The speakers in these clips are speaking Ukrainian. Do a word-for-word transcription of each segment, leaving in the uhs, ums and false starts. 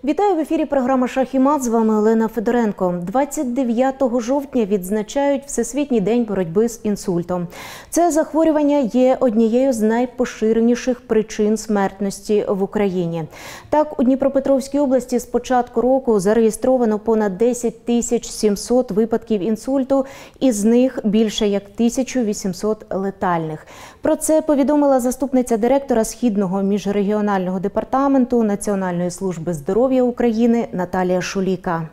Вітаю в ефірі програма «Шах і мат». З вами Олена Федоренко. двадцять дев'ятого жовтня відзначають Всесвітній день боротьби з інсультом. Це захворювання є однією з найпоширеніших причин смертності в Україні. Так, у Дніпропетровській області з початку року зареєстровано понад десять тисяч сімсот випадків інсульту, із них більше як тисяча вісімсот летальних. Про це повідомила заступниця директора Східного міжрегіонального департаменту Національної служби здоров'я України Наталія Шуліка.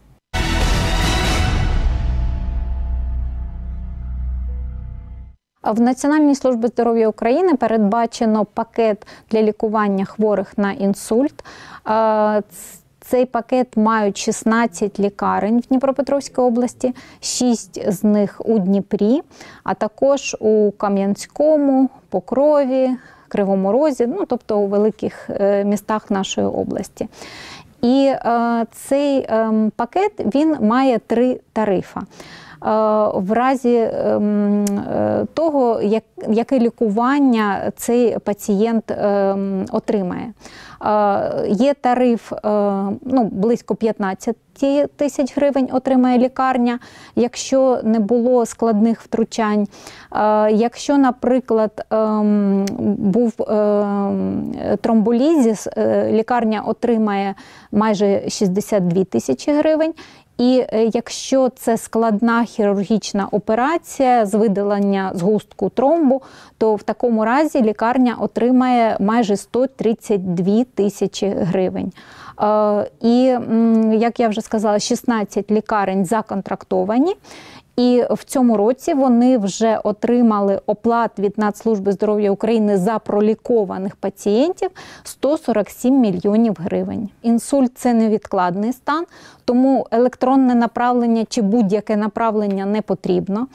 В Національній службі здоров'я України передбачено пакет для лікування хворих на інсульт. Цей пакет мають шістнадцять лікарень в Дніпропетровській області, шість з них у Дніпрі, а також у Кам'янському, Покрові, Кривому Розі, ну, тобто у великих містах нашої області. І е, цей е, пакет, він має три тарифи. В разі того, як, яке лікування цей пацієнт отримає. Є тариф, ну, близько п'ятнадцять тисяч гривень отримає лікарня, якщо не було складних втручань. Якщо, наприклад, був тромболізис, лікарня отримає майже шістдесят дві тисячі гривень. І якщо це складна хірургічна операція з видалення згустку тромбу, то в такому разі лікарня отримає майже сто тридцять дві тисячі гривень. І, як я вже сказала, шістнадцять лікарень законтрактовані. І в цьому році вони вже отримали оплат від Нацслужби здоров'я України за пролікованих пацієнтів сто сорок сім мільйонів гривень. Інсульт – це невідкладний стан, тому електронне направлення чи будь-яке направлення не потрібно.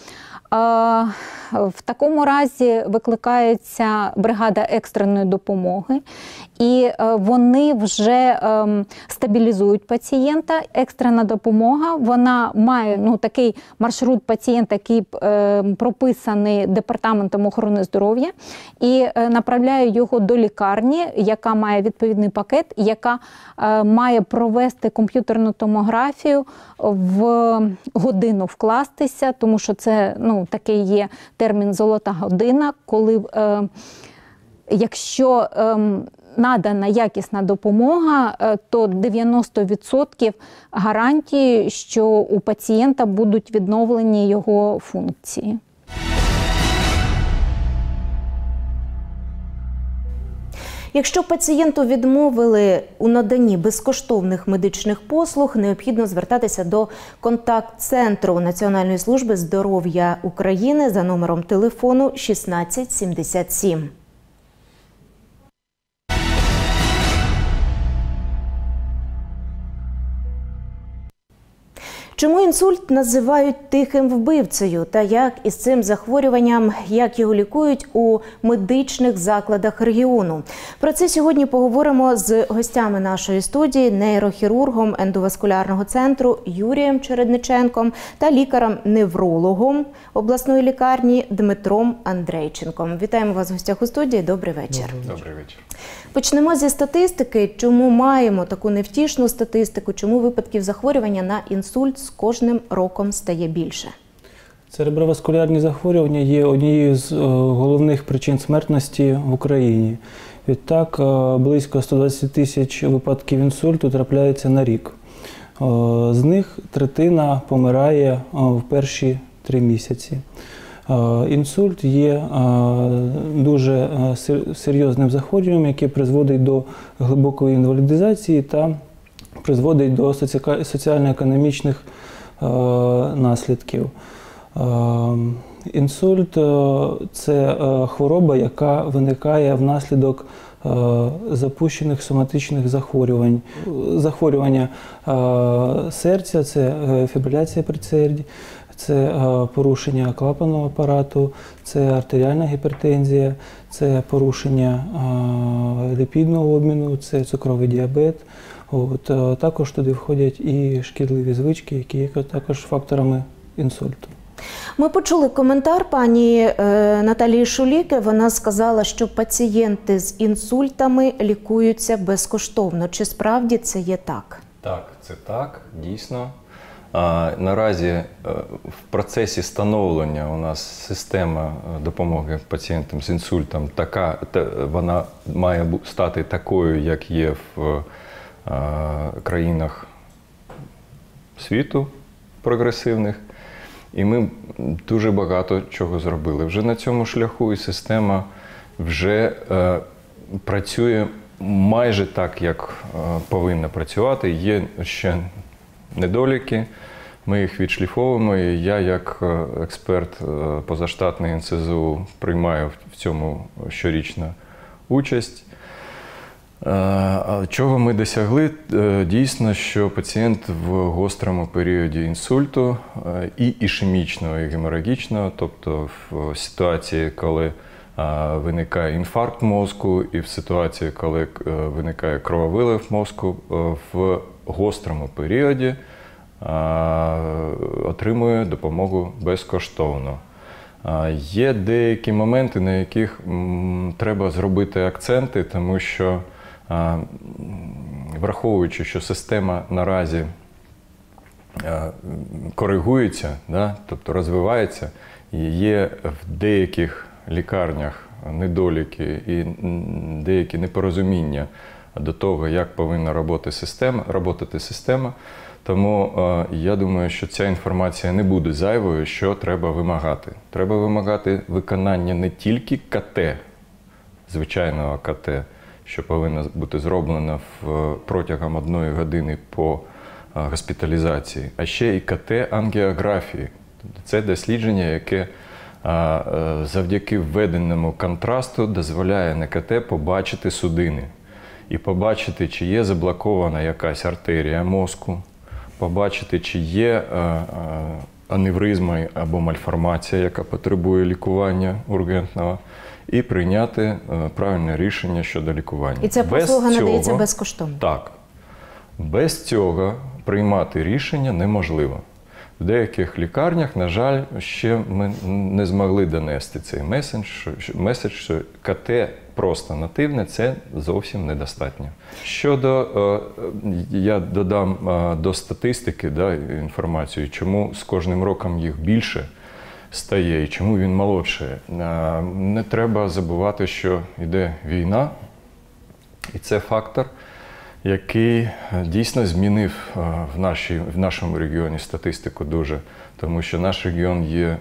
В такому разі викликається бригада екстреної допомоги, і вони вже стабілізують пацієнта. Екстрена допомога, вона має, ну, такий маршрут пацієнта, який прописаний Департаментом охорони здоров'я, і направляє його до лікарні, яка має відповідний пакет, яка має провести комп'ютерну томографію, в годину вкластися, тому що це, ну, такий є термін «золота година», коли, е, якщо е, надана якісна допомога, е, то дев'яносто відсотків гарантії, що у пацієнта будуть відновлені його функції. Якщо пацієнту відмовили у наданні безкоштовних медичних послуг, необхідно звертатися до контакт-центру Національної служби здоров'я України за номером телефону шістнадцять сімдесят сім. Чому інсульт називають тихим вбивцею та як із цим захворюванням, як його лікують у медичних закладах регіону? Про це сьогодні поговоримо з гостями нашої студії, нейрохірургом ендоваскулярного центру Юрієм Чередниченком та лікарем-неврологом обласної лікарні Дмитром Андрейченком. Вітаємо вас в гостях у студії. Добрий вечір. Добрий вечір. Почнемо зі статистики. Чому маємо таку невтішну статистику? Чому випадків захворювання на інсульт з кожним роком стає більше? Цереброваскулярні захворювання є однією з головних причин смертності в Україні. Відтак, близько ста двадцяти тисяч випадків інсульту трапляється на рік. З них третина помирає в перші три місяці. Інсульт є дуже серйозним захворюванням, яке призводить до глибокої інвалідизації та призводить до соціально-економічних наслідків. Інсульт – це хвороба, яка виникає внаслідок запущених соматичних захворювань. Захворювання серця – це фібриляція предсердій, це порушення клапанного апарату, це артеріальна гіпертензія, це порушення ліпідного обміну, це цукровий діабет. От, також туди входять і шкідливі звички, які є також факторами інсульту. Ми почули коментар пані е, Наталії Шуліки. Вона сказала, що пацієнти з інсультами лікуються безкоштовно. Чи справді це є так? Так, це так, дійсно. А, наразі е, в процесі становлення у нас система допомоги пацієнтам з інсультом така, та, вона має стати такою, як є в е, країнах світу прогресивних. І ми дуже багато чого зробили. Вже на цьому шляху і система вже е, працює майже так, як е, повинна працювати. Є ще недоліки, ми їх відшліфовуємо. І я, як експерт е, позаштатний ен се зе у, приймаю в цьому щорічно участь. Чого ми досягли? Дійсно, що пацієнт в гострому періоді інсульту і ішемічного, і геморагічного, тобто в ситуації, коли виникає інфаркт мозку, і в ситуації, коли виникає крововилив мозку, в гострому періоді отримує допомогу безкоштовно. Є деякі моменти, на яких треба зробити акценти, тому що враховуючи, що система наразі коригується, да, тобто розвивається, і є в деяких лікарнях недоліки і деякі непорозуміння до того, як повинна роботи система, роботати система, тому е, я думаю, що ця інформація не буде зайвою, що треба вимагати. Треба вимагати виконання не тільки ка те, звичайного ка те, що повинно бути зроблено в, протягом одної години по а, госпіталізації, а ще і ка те-ангіографії. Це дослідження, яке а, а, завдяки введеному контрасту дозволяє на ка те побачити судини і побачити, чи є заблокована якась артерія мозку, побачити, чи є а, а, аневризма або мальформація, яка потребує лікування ургентного, і прийняти правильне рішення щодо лікування. І ця послуга без надається цього, безкоштовно? Так. Без цього приймати рішення неможливо. В деяких лікарнях, на жаль, ще ми не змогли донести цей меседж, меседж, що ка те просто нативне – це зовсім недостатньо. Щодо, я додам до статистики, да, інформацію, чому з кожним роком їх більше стає і чому він молодшає. Не треба забувати, що йде війна, і це фактор, який дійсно змінив в, нашій, в нашому регіоні статистику дуже, тому що наш регіон є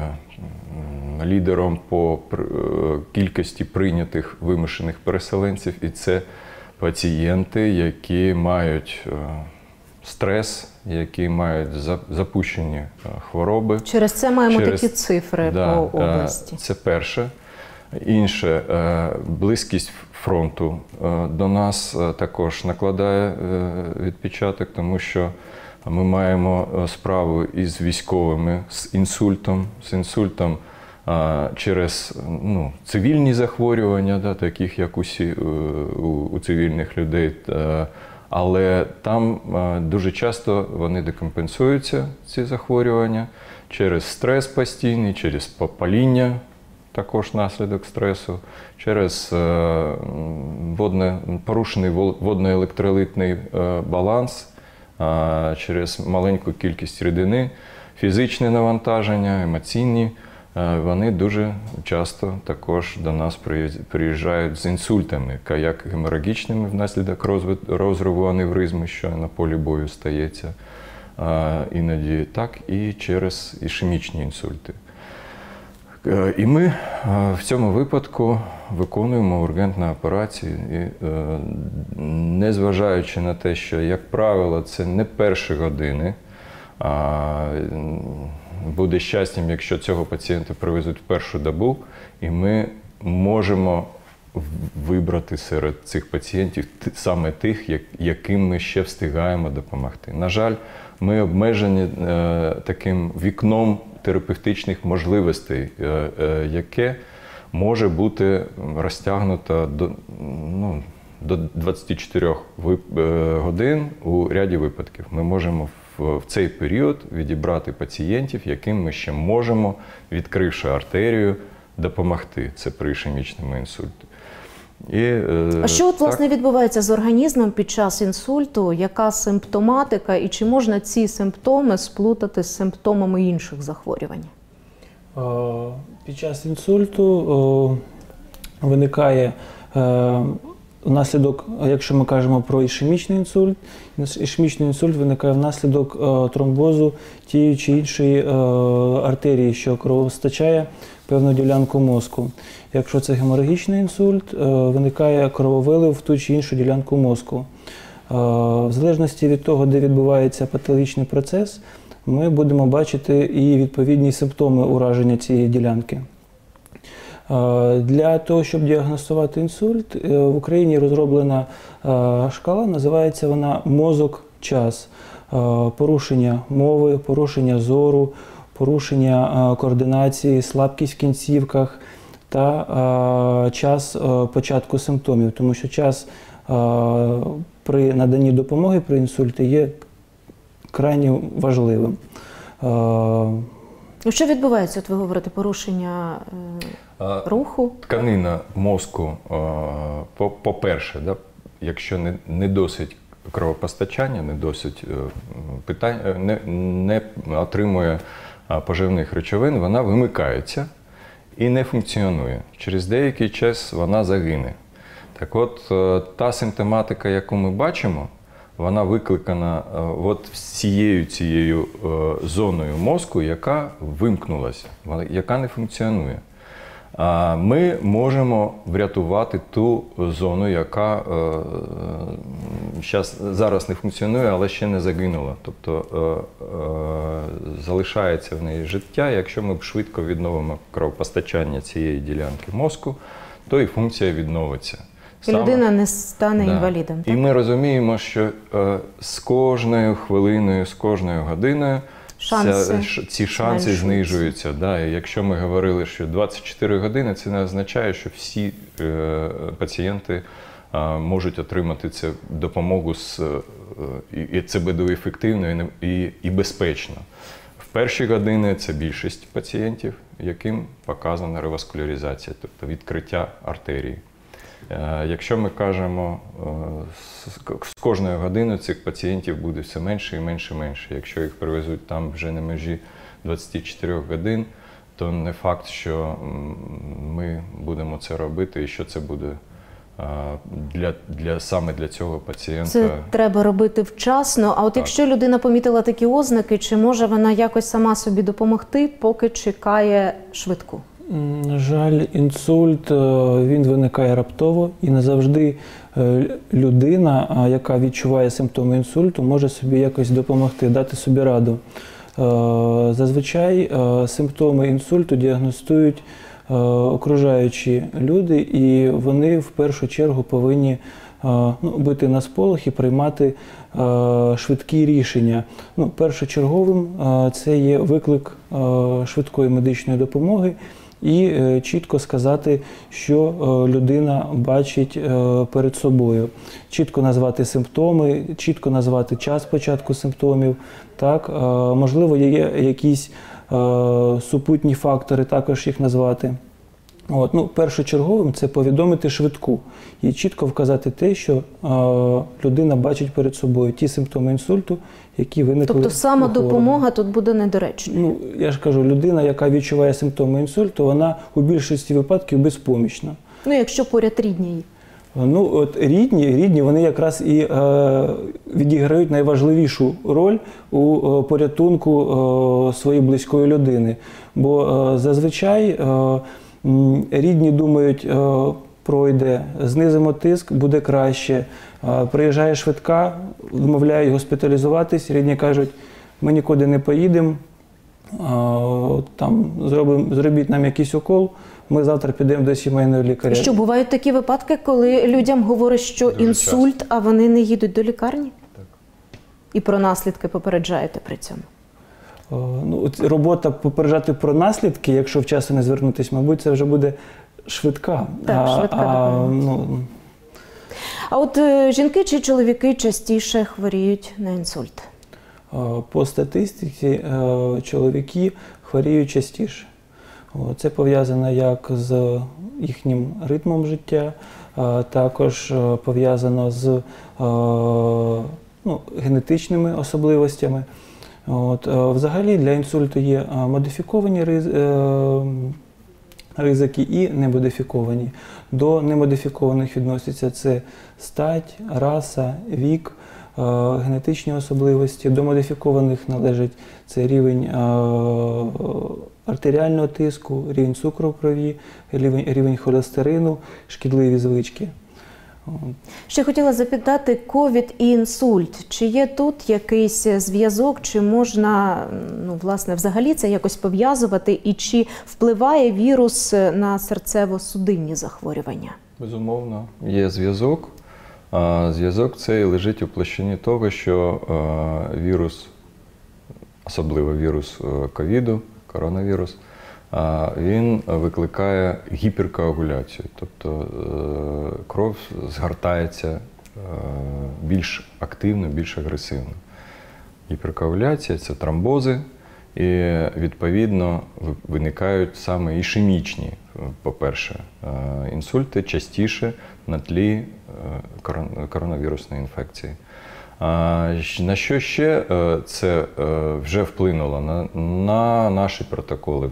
лідером по кількості прийнятих вимушених переселенців, і це пацієнти, які мають стрес, які мають запущені хвороби. Через це маємо Через, такі цифри да, по області. Це перше. Інше, близькість фронту до нас також накладає відпечаток, тому що ми маємо справу із військовими, з інсультом, з інсультом через ну, цивільні захворювання, да, таких як усі у, у цивільних людей. Але там дуже часто вони декомпенсуються, ці захворювання, через стрес постійний, через паління, також наслідок стресу, через водне, порушений водно-електролитний баланс, через маленьку кількість рідини, фізичне навантаження, емоційні. Вони дуже часто також до нас приїжджають з інсультами, як геморагічними внаслідок розриву аневризми, що на полі бою стається іноді, так і через ішемічні інсульти. І ми в цьому випадку виконуємо ургентні операції, і, незважаючи на те, що, як правило, це не перші години, а буде щастям, якщо цього пацієнта привезуть в першу добу, і ми можемо вибрати серед цих пацієнтів саме тих, яким ми ще встигаємо допомогти. На жаль, ми обмежені таким вікном терапевтичних можливостей, яке може бути розтягнуто до, ну, до двадцяти чотирьох годин у ряді випадків. Ми можемо в, в цей період відібрати пацієнтів, яким ми ще можемо, відкривши артерію, допомогти. Це при ішемічному інсульті. І, е, А що от, власне, так, відбувається з організмом під час інсульту? Яка симптоматика і чи можна ці симптоми сплутати з симптомами інших захворювань? Е, Під час інсульту е, виникає е, внаслідок, якщо ми кажемо про ішемічний інсульт, ішемічний інсульт виникає внаслідок е, тромбозу тієї чи іншої е, артерії, що кровопостачає певну ділянку мозку. Якщо це геморагічний інсульт, е, виникає крововилив в ту чи іншу ділянку мозку. Е, в залежності від того, де відбувається патологічний процес, ми будемо бачити і відповідні симптоми ураження цієї ділянки. Для того, щоб діагностувати інсульт, в Україні розроблена шкала, називається вона «Мозок-час». Порушення мови, порушення зору, порушення координації, слабкість в кінцівках та час початку симптомів. Тому що час при наданні допомоги при інсульті є крайне важливим. Що відбувається, от ви говорите, порушення е, руху? Тканина мозку, е, по-перше, да, якщо не, не досить кровопостачання, не досить е, питань, не, не отримує поживних речовин, вона вимикається і не функціонує. Через деякий час вона загине. Так от, е, та симптоматика, яку ми бачимо, вона викликана от цією цією зоною мозку, яка вимкнулася, яка не функціонує. Ми можемо врятувати ту зону, яка зараз не функціонує, але ще не загинула. Тобто залишається в неї життя. Якщо ми швидко відновимо кровопостачання цієї ділянки мозку, то і функція відновиться. І людина не стане да. інвалідом. Так? І ми розуміємо, що е, з кожною хвилиною, з кожною годиною шанси ця, ці шанси знижуються. Да. І якщо ми говорили, що двадцять чотири години, це не означає, що всі е, пацієнти е, можуть отримати цю допомогу, з, е, і це буде ефективно і, і, і безпечно. В перші години це більшість пацієнтів, яким показана реваскуляризація, тобто відкриття артерії. Якщо ми кажемо, з кожною годиною цих пацієнтів буде все менше і менше і менше. Якщо їх привезуть там вже на межі двадцяти чотирьох годин, то не факт, що ми будемо це робити і що це буде для, для, саме для цього пацієнта. Це треба робити вчасно. А от так. Якщо людина помітила такі ознаки, чи може вона якось сама собі допомогти, поки чекає швидку? На жаль, інсульт, він виникає раптово, і не завжди людина, яка відчуває симптоми інсульту, може собі якось допомогти, дати собі раду. Зазвичай симптоми інсульту діагностують окружаючі люди, і вони в першу чергу повинні ну, бити на сполох і приймати швидкі рішення. Ну, першочерговим це є виклик швидкої медичної допомоги, і е, чітко сказати, що е, людина бачить е, перед собою. Чітко назвати симптоми, чітко назвати час початку симптомів. Так? Е, можливо, є якісь е, супутні фактори, також їх назвати. От, ну, першочерговим це повідомити швидку і чітко вказати те, що е, людина бачить перед собою ті симптоми інсульту, які виникли. Тобто самодопомога тут буде недоречною? Ну, я ж кажу, людина, яка відчуває симптоми інсульту, вона у більшості випадків безпомічна. Ну, якщо поряд рідні. Ну, от рідні, рідні, вони якраз і е, відіграють найважливішу роль у е, порятунку е, своєї близької людини. Бо е, зазвичай е, рідні думають, пройде, знизимо тиск, буде краще. Приїжджає швидка, вмовляють госпіталізуватись, рідні кажуть, ми нікуди не поїдемо, там, зробимо, зробіть нам якийсь укол, ми завтра підемо до сімейного лікаря. Що, бувають такі випадки, коли людям говорять, що Дуже інсульт, часто. А вони не їдуть до лікарні? Так. І про наслідки попереджаєте при цьому? Ну, робота попереджати про наслідки, якщо вчасно не звернутися, мабуть, це вже буде швидка. Так, а, швидка а, ну... а от е, жінки чи чоловіки частіше хворіють на інсульт? по статистиці чоловіки хворіють частіше. Це пов'язано як з їхнім ритмом життя, також пов'язано з ну, генетичними особливостями. От, взагалі для інсульту є модифіковані ризики і немодифіковані. До немодифікованих відносяться це стать, раса, вік, генетичні особливості. До модифікованих належить це рівень артеріального тиску, рівень цукру в крові, рівень, рівень холестерину, шкідливі звички. Ще хотіла запитати, ковід і інсульт. Чи є тут якийсь зв'язок, чи можна, ну, власне, взагалі це якось пов'язувати, і чи впливає вірус на серцево-судинні захворювання? Безумовно, є зв'язок. Зв'язок цей лежить у площині того, що вірус, особливо вірус ковіду, коронавірус, він викликає гіперкоагуляцію, тобто кров згортається більш активно, більш агресивно. Гіперкоагуляція – це тромбози, і відповідно виникають саме ішемічні, по-перше, інсульти частіше на тлі коронавірусної інфекції. На що ще це вже вплинуло? На, на наші протоколи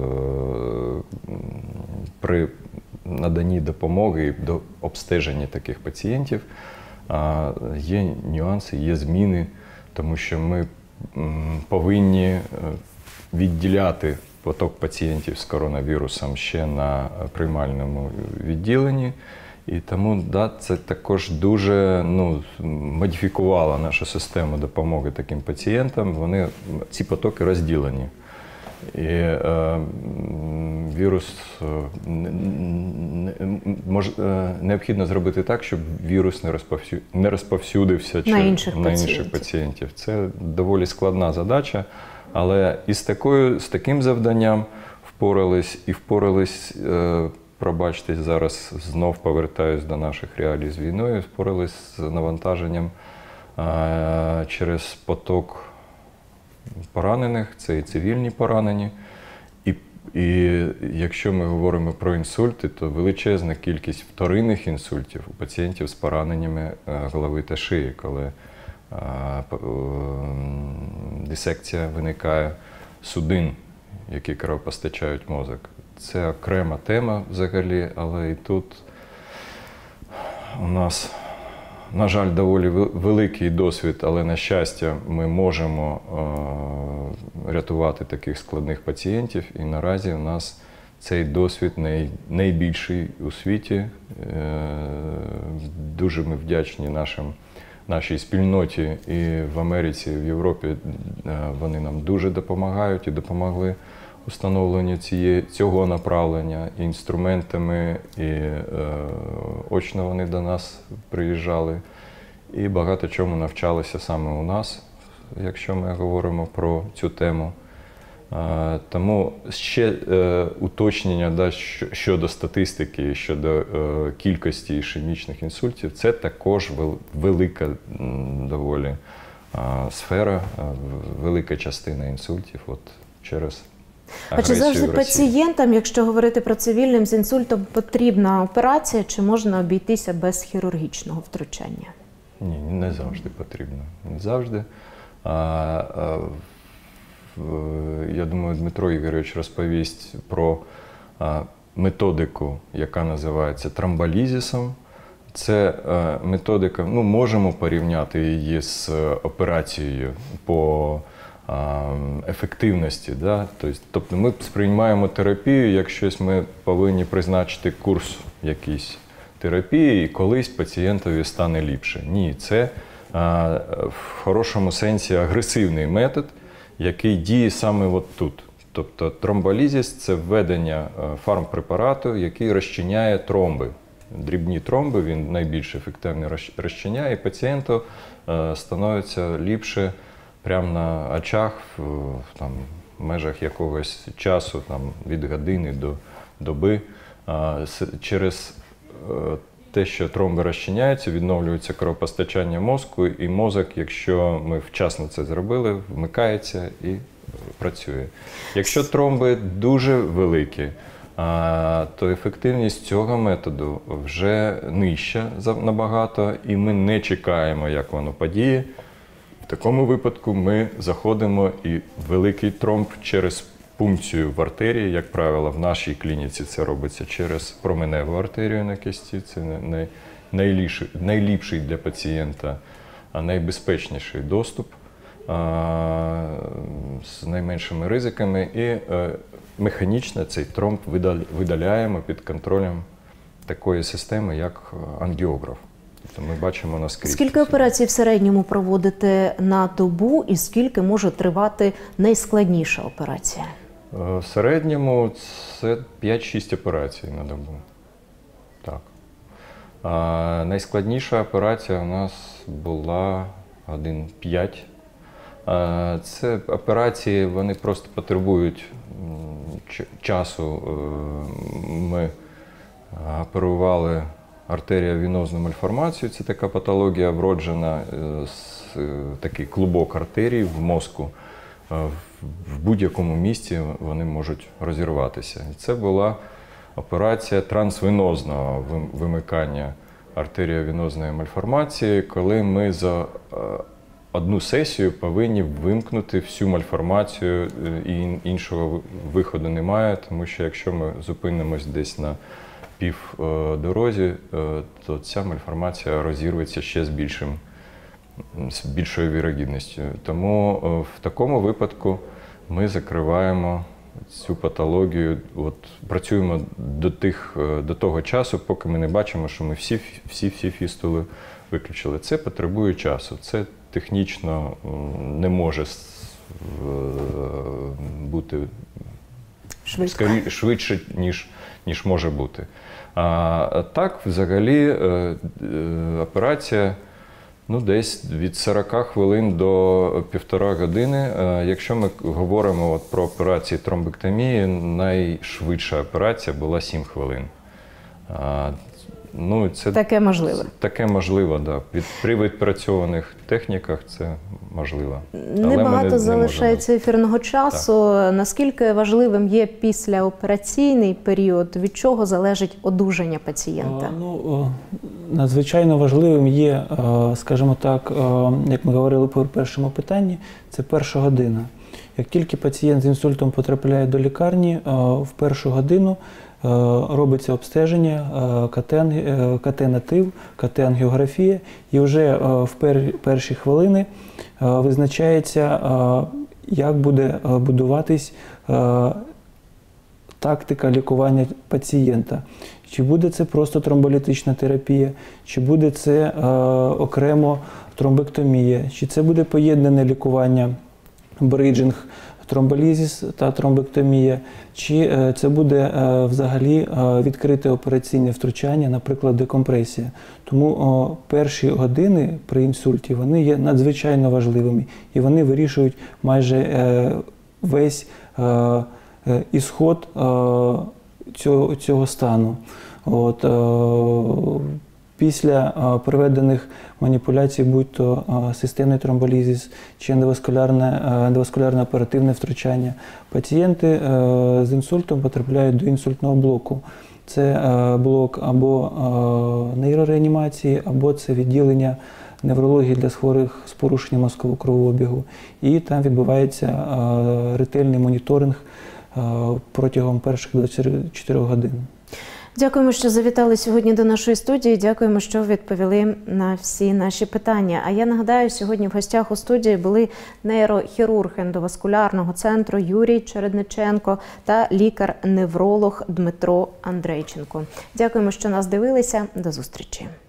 при наданні допомоги і до обстеження таких пацієнтів є нюанси, є зміни, тому що ми повинні відділяти поток пацієнтів з коронавірусом ще на приймальному відділенні. І тому да, це також дуже ну, модифікувало нашу систему допомоги таким пацієнтам. Вони, ці потоки розділені. І е, вірус не, не, мож, е, необхідно зробити так, щоб вірус не, розповсю, не розповсюдився на інших, на інших пацієнтів. Це доволі складна задача, але із такою, з таким завданням впорались і впорались. Е, Пробачте, зараз знов повертаюсь до наших реалій з війною, впорались з навантаженням а, через поток поранених, це і цивільні поранені. І, і якщо ми говоримо про інсульти, то величезна кількість вторинних інсультів у пацієнтів з пораненнями голови та шиї, коли а, а, дисекція виникає судин, які кровопостачають мозок. Це окрема тема взагалі, але і тут у нас, на жаль, доволі великий досвід, але, на щастя, ми можемо е- рятувати таких складних пацієнтів. І наразі у нас цей досвід най- найбільший у світі. Е- дуже ми вдячні нашим, нашій спільноті і в Америці, і в Європі. Е- вони нам дуже допомагають і допомогли установлення цієї, цього направлення інструментами, і е, очно вони до нас приїжджали, і багато чому навчалися саме у нас, якщо ми говоримо про цю тему. Е, тому ще е, уточнення да, щодо статистики, щодо е, кількості ішемічних інсультів, це також велика доволі е, сфера, е, велика частина інсультів от, через А чи завжди пацієнтам, якщо говорити про цивільним з інсультом, потрібна операція, чи можна обійтися без хірургічного втручання? Ні, не завжди потрібно. Не завжди. А, а, я думаю, Дмитро Ігорович розповість про а, методику, яка називається тромболізисом. Це а, методика, ну, можемо порівняти її з операцією по ефективності. Да? Тобто ми сприймаємо терапію, як щось ми повинні призначити курс якийсь терапії, і колись пацієнтові стане ліпше. Ні, це а, в хорошому сенсі агресивний метод, який діє саме от тут. Тобто тромболізис – це введення фармпрепарату, який розчиняє тромби. Дрібні тромби, він найбільш ефективно розчиняє, і пацієнту а, становиться ліпше прямо на очах, в, там, в межах якогось часу, там, від години до доби. А, через те, що тромби розчиняються, відновлюється кровопостачання мозку, і мозок, якщо ми вчасно це зробили, вмикається і працює. Якщо тромби дуже великі, то ефективність цього методу вже нижча набагато, і ми не чекаємо, як воно подіє. В такому випадку ми заходимо і великий тромб через пункцію в артерії, як правило, в нашій клініці це робиться через променеву артерію на кисті, це най, найліпший, найліпший для пацієнта, а найбезпечніший доступ а, з найменшими ризиками. І а, механічно цей тромб видаляємо під контролем такої системи, як ангіограф. Тобто ми бачимо наскрізь. Скільки операцій в середньому проводите на добу і скільки може тривати найскладніша операція? В середньому це п'ять-шість операцій на добу. Так. А найскладніша операція у нас була годин п'ять. Це операції, вони просто потребують часу. Ми оперували артеріовенозну мальформацію, це така патологія вроджена, такий клубок артерій в мозку. В будь-якому місці вони можуть розірватися. Це була операція трансвенозного вимикання артеріовенозної мальформації, коли ми за одну сесію повинні вимкнути всю мальформацію, і іншого виходу немає, тому що якщо ми зупинимось десь на півдорозі, то ця мальформація розірветься ще з більшим, з більшою вірогідністю. Тому в такому випадку ми закриваємо цю патологію, от, працюємо до, тих, до того часу, поки ми не бачимо, що ми всі, всі, всі фістули виключили. Це потребує часу. Це технічно не може бути скорі, швидше, ніж, ніж може бути. А так, взагалі, операція ну, десь від сорока хвилин до півтора години. Якщо ми говоримо от про операції тромбектомії, найшвидша операція була сім хвилин. Ну, це таке можливо. Таке можливо, да. Від, при відпрацьованих техніках це можливо. Небагато не, залишається не ефірного часу. Так. Наскільки важливим є післяопераційний період? Від чого залежить одужання пацієнта? А, ну, надзвичайно важливим є, скажімо так, як ми говорили по першому питанні, це перша година. Як тільки пацієнт з інсультом потрапляє до лікарні, в першу годину робиться обстеження, КТ-натив, КТ-ангіографія, і вже в перші хвилини визначається, як буде будуватись тактика лікування пацієнта. Чи буде це просто тромболітична терапія, чи буде це окремо тромбектомія, чи це буде поєднане лікування, бриджинг, тромболізис та тромбектомія, чи це буде взагалі відкрите операційне втручання, наприклад, декомпресія. Тому перші години при інсульті вони є надзвичайно важливими і вони вирішують майже весь ісход цього, цього стану. От, Після проведених маніпуляцій, будь-то системний тромболізис чи ендоваскулярне, ендоваскулярне оперативне втручання, пацієнти з інсультом потрапляють до інсультного блоку. Це блок або нейрореанімації, або це відділення неврології для хворих з порушенням мозкового кровообігу. І там відбувається ретельний моніторинг протягом перших двадцяти чотирьох годин. Дякуємо, що завітали сьогодні до нашої студії. Дякуємо, що відповіли на всі наші питання. А я нагадаю, сьогодні в гостях у студії були нейрохірург ендоваскулярного центру Юрій Чередниченко та лікар-невролог Дмитро Андрейченко. Дякуємо, що нас дивилися. До зустрічі.